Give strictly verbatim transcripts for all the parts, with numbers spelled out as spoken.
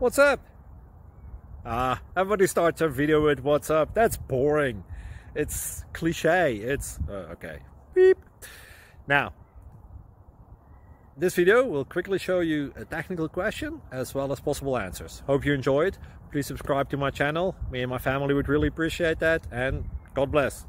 What's up? Ah, everybody starts a video with what's up. That's boring. It's cliche. It's uh, okay. Beep. Now, this video will quickly show you a technical question as well as possible answers. Hope you enjoyed. Please subscribe to my channel. Me and my family would really appreciate that, and God bless.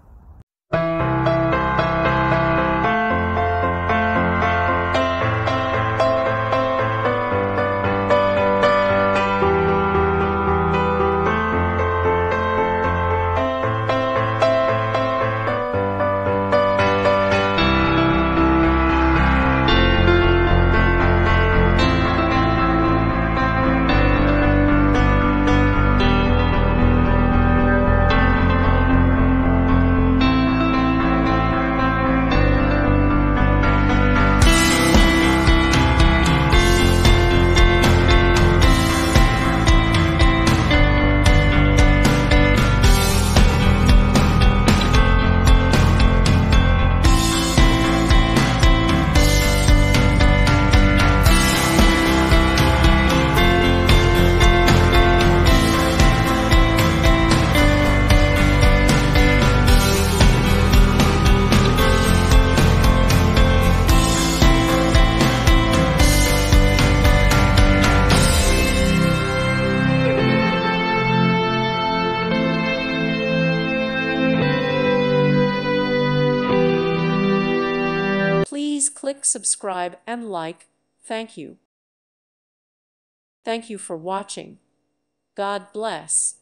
Please click subscribe and like. Thank you. Thank you for watching. God bless.